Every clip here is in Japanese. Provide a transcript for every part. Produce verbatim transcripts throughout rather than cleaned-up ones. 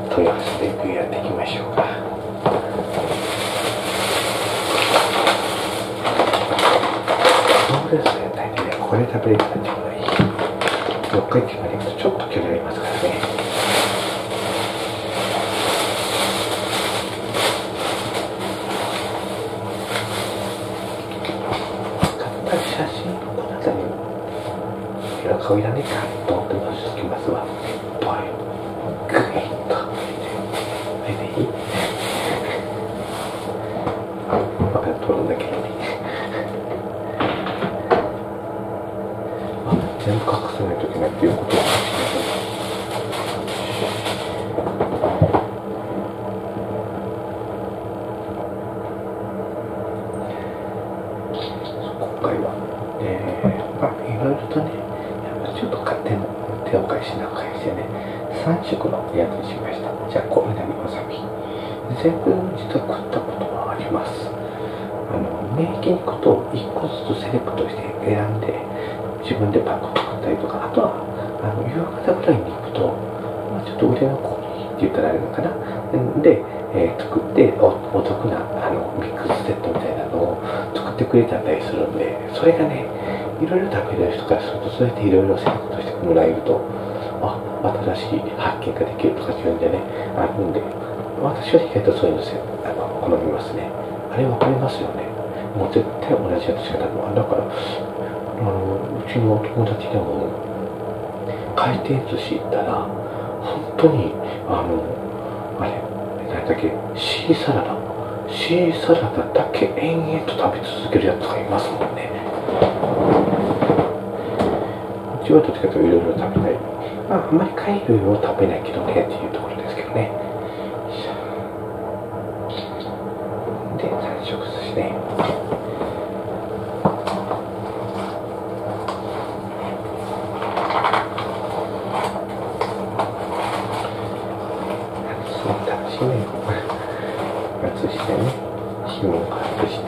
豊橋レビューやっていきましょうか。そうですね、大体ね、これ食べれたらちょうどいい。四日市まで行くとちょっと距離ありますからね。買った写真をこの辺りに顔いらねえかと思ってもしときますわ。はい。グイッと。これでいい？まだ撮るんだけどね。あ、全部隠さないといけないっていうことを感じてる。今回は、えー、まあ、いろいろとね、ちょっと勝手の手を返しな返してね、さん色のやつにしました。じゃあ、小稲荷わさび。全部実は食ったことはあります。あの、免疫肉といっこずつセレクトして選んで、自分でパック作ったりとか、あとは、あの、夕方ぐらいに行くと、まあ、ちょっと腕のコーヒーって言ったらあれなのかな。で、えー、作ってお、お得なあのミックスセットみたいなのを作ってくれたりするんで、それがね、いろいろ食べれる人からすると、そうやっていろいろセレクトしてもらえると、あ、新しい発見ができるとかっていうんでね、あるんで、私は意外とそういうのせあの好みますね。あれ分かりますよね。もう絶対同じやつしか食べない。だから、あの、うちの友達でも、回転寿司行ったら、本当に、あの、あれ、何だっけ、シーサラダ。シーサラダだけ延々と食べ続けるやつがいますもんね。うちはどっちかというといろいろ食べたい。まあ、あんまり貝類を食べないけどねっていうところですけどね。で、三色寿司ね。楽しみよ。外してね。紐を外して。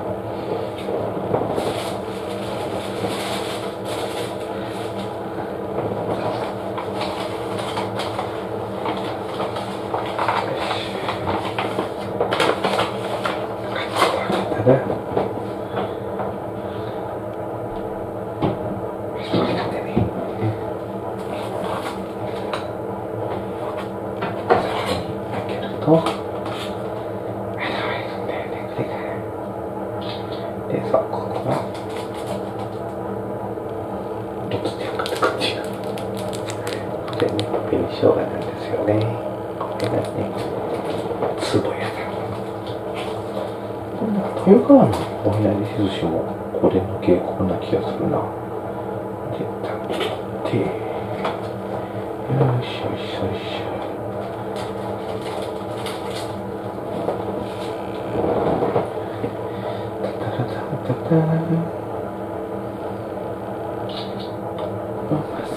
で、さあ、ここはどっちでかってこっちがこれね、紅生姜なんですよね。これがね、つぼやだ。豊川のお稲荷寿司もこれの傾向な気がするな。で、食べて、よいしょよいしょよいしょ。タタタタタタ。うまそう。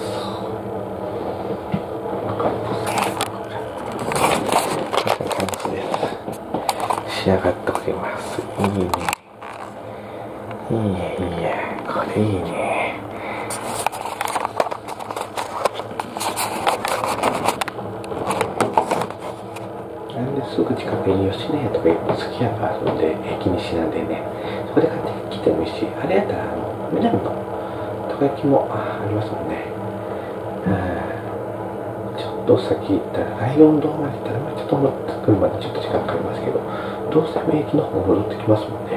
こんな感じです。仕上がっております。いいね。いいね、いいね。これいいね。なんですぐ近くに吉野家とかすき家があるんで、駅西なんでね、そこで買ってきてもいいし、あれやったら、あの、南のたこ焼きも あ, ありますもんね。ちょっと先行ったら、ライオン堂まで行ったら、まあ、ちょっと来るまでちょっと時間かかりますけど、どうせ駅の方戻ってきますもんね。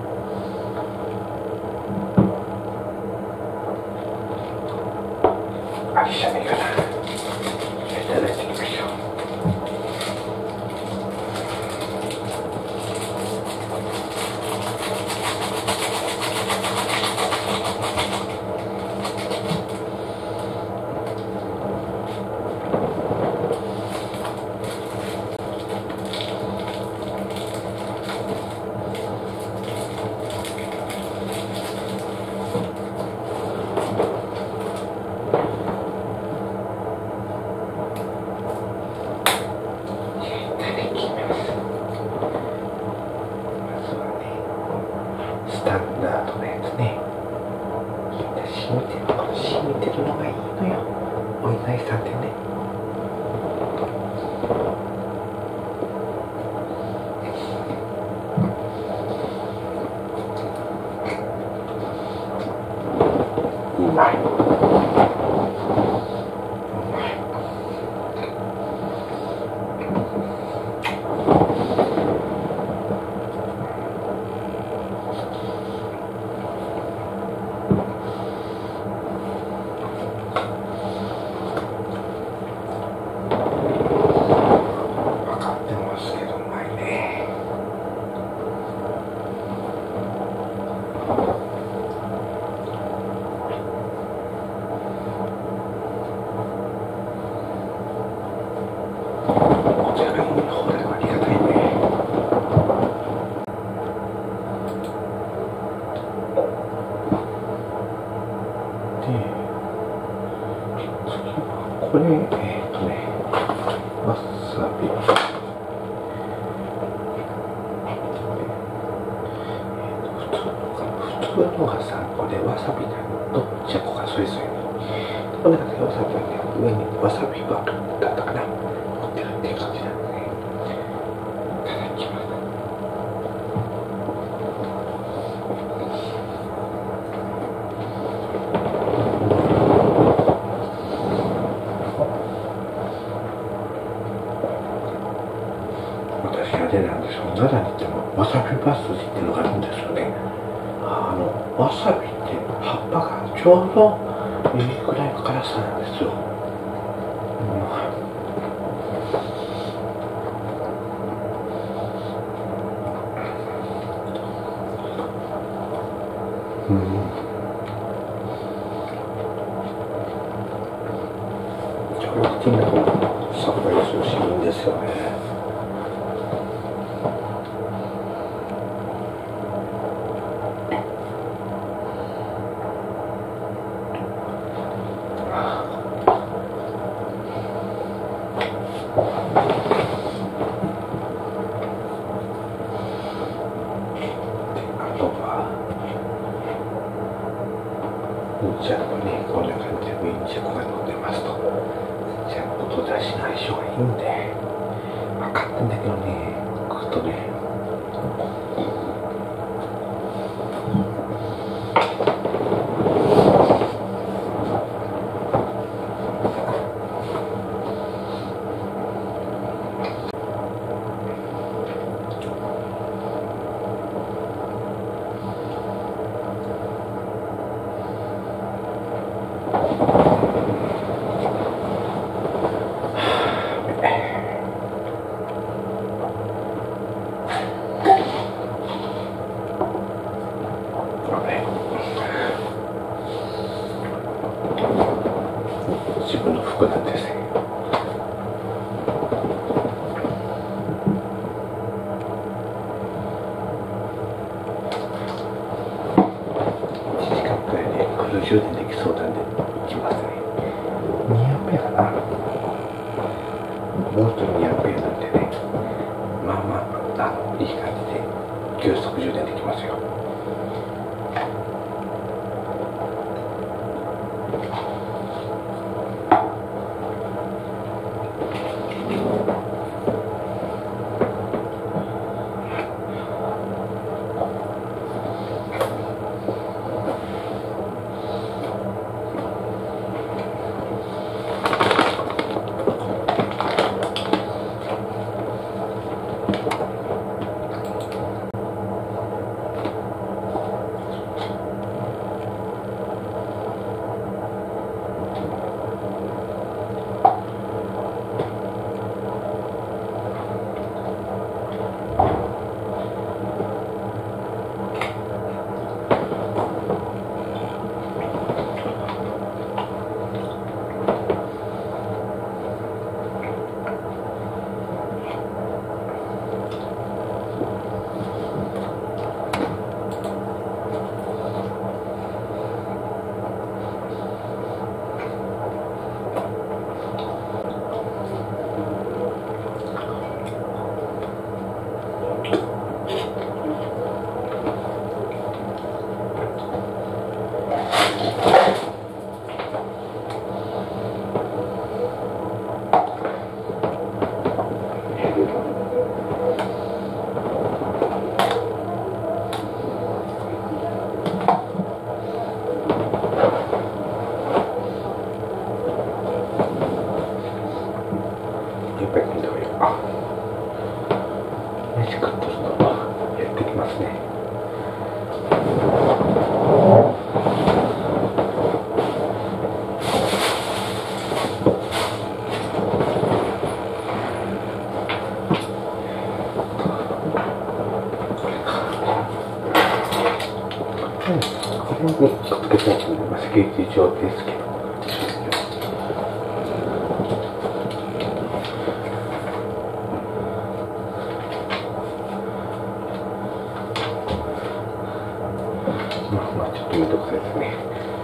うん、あれじゃねえかな。いただいてみましょう。 食べ物の放題はありがたいね。で、次はこれ、えっとね、わさび。普通のがさんこでわさびとじゃこがそれぞれに。この中でわさびはね、上にわさびバーだったかな、乗ってるっていう感じなんでね。いただきます。私あれなんですよ、奈良に行ってもわさびバスっていうのがあるんですよね。あのわさびって葉っぱがちょうどいいくらいの辛さなんですよ。うん、うん、ちょうど口の中もさっぱりするしいいんですよね。じゃあね、こんな感じでミンチャコが乗ってますと。じゃあ、音出しの相性がいいんで、分かってんだけどね、食うとね。自分の服なんですね。いちじかんくらいでフル充電できそうなんで行きますね。にアンペアかな。ボルトにアンペアなんでね、まあまあ、あのいい感じで急速充電できますよ。飯食ってるとやってきますね。これにくっつけたやつもセキュリティ上ですけど。 めんどくさいですね。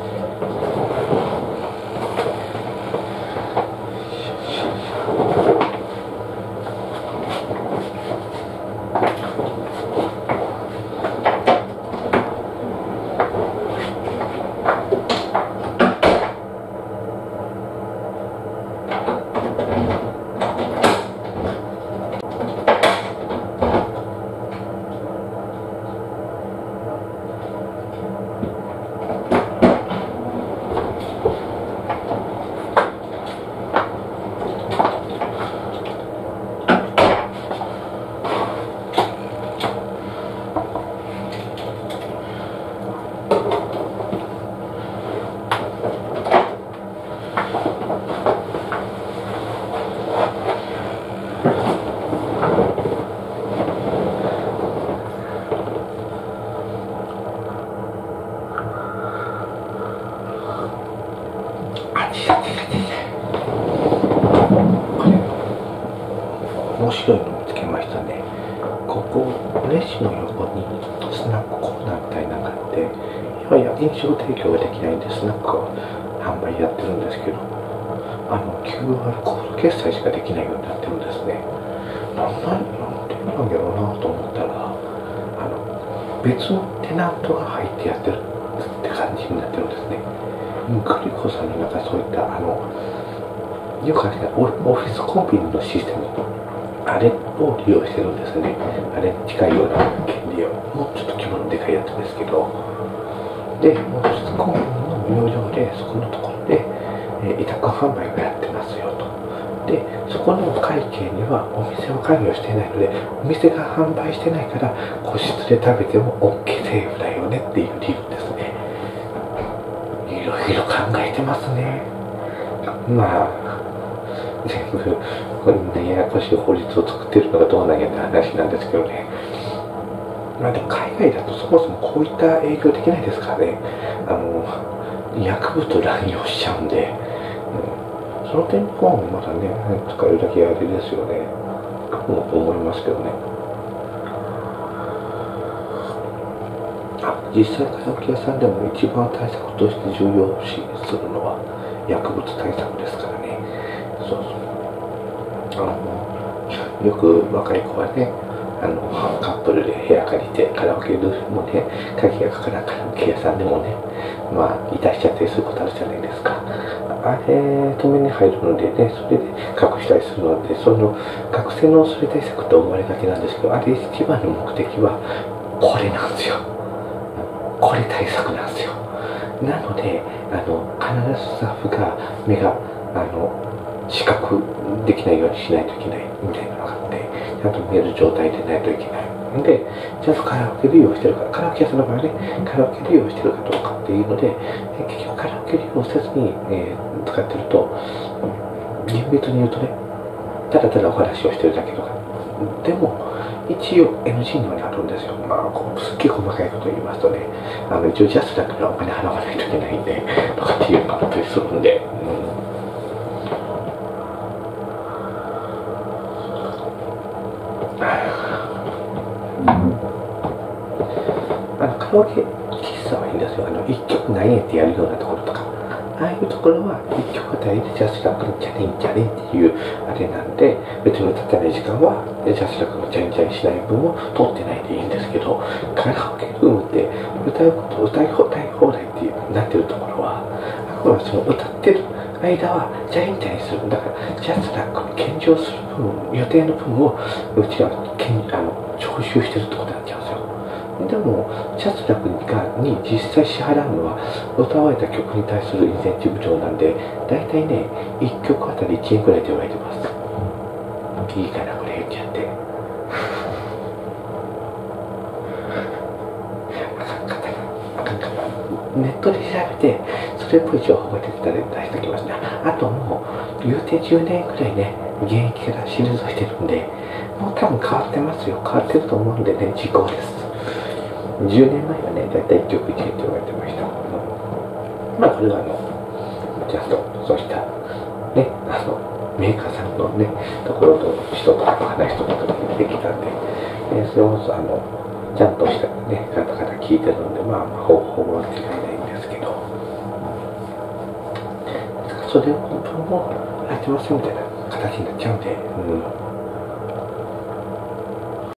面白いのを見つけましたね。ここレジの横にスナックコーナーみたいなのがあって、いわゆる飲食提供ができないんでスナックを販売やってるんですけど、あの キューアール コード決済しかできないようになってるんですね。なんなんなんでなんやろうなと思ったら、あの別のテナントが入ってやってるって感じになってるんですね。グリコさんの中そういったあのよくあるオフィスコンビニのシステム、あれを利用してるんですね。あれに近いような権利を、もうちょっと規模のでかいやつですけど、で、オフィスコンビニの無料で、そこのところで、えー、委託販売をやってますよと。で、そこの会計にはお店は関与していないので、お店が販売してないから、個室で食べても OK セーフだよねっていう理由ですね。いろいろ考えてますね。まあ、全部こんなややこしい法律を作ってるのがどうなんやって話なんですけどね。まあでも海外だとそもそもこういった営業できないですからね。あの薬物乱用しちゃうんで、うん、その点の方もまだね使えるだけあれですよねと思いますけどね。あ、実際カラオケ屋さんでも一番対策として重要視するのは薬物対策ですからね。そうそう、あのよく若い子はね、あのカップルで部屋借りてカラオケルームもね、鍵がかからんカラオケ屋さんでもね、まあいたしちゃったりすることあるじゃないですか。あれ止めに入るのでね、それで隠したりするので、その学生のそれ対策と思われがちなんですけど、あれ一番の目的はこれなんですよ。これ対策なんですよ。なのであの必ずスタッフが目があの視覚できないようにしないといけないみたいなのがあって、ちゃんと見える状態でないといけないので、ちゃんとカラオケ利用してるか、カラオケ屋さんの場合ね、カラオケ利用してるかどうかっていうので、結局カラオケ利用せずに、えー、使ってると、厳密に言うとね、ただただお話をしてるだけとか、でも一応 エヌジー にはなるんですよ。まあこうすっげえ細かいこと言いますとね、あの一応ジャスラックにはお金払わないといけないんでとかっていうのがあったりするんで、うんあのカラオケ喫茶はいいんですよ。あのいっきょく何円ってやるようなところとか、ああいうところはいっきょくあたりでジャスラックのチャリンチャリンっていうあれなんで、別に歌ってない時間はジャスラックのチャリンチャリンしない分を通ってないでいいんですけど、カラオケルームって歌うこと歌い放題放題ってなってるところは、あくまでその歌ってる間はチャリンチャリンするんだから、ジャスラックに献上する分、予定の分をうちはけんあの徴収してるってことになっちゃうんですよ。でもジャスラックに実際支払うのは歌われた曲に対するインセンティブ上なんで、だいたいねいっきょくあたりいちえんくらいで言われてます。いいかなこれ言っちゃってあかんかったあかんかった。ネットで調べてそれっぽい情報が出てたら出しておきますね。あともう言うてじゅうねんくらいね現役から退いてるんで、もう多分変わってますよ。変わってると思うんでね、時効です。じゅうねんまえはね、だいたいいっきょくいちえんと言われてました。まあこれはあのちゃんとそうしたね、あのメーカーさんのねところと人とか話すとかできたんで、えー、それこそあのちゃんとしたね方々聞いてるので、まあほぼほぼ間違いないんですけど、それを本当にもうやってますみたいな形になっちゃうんで、うん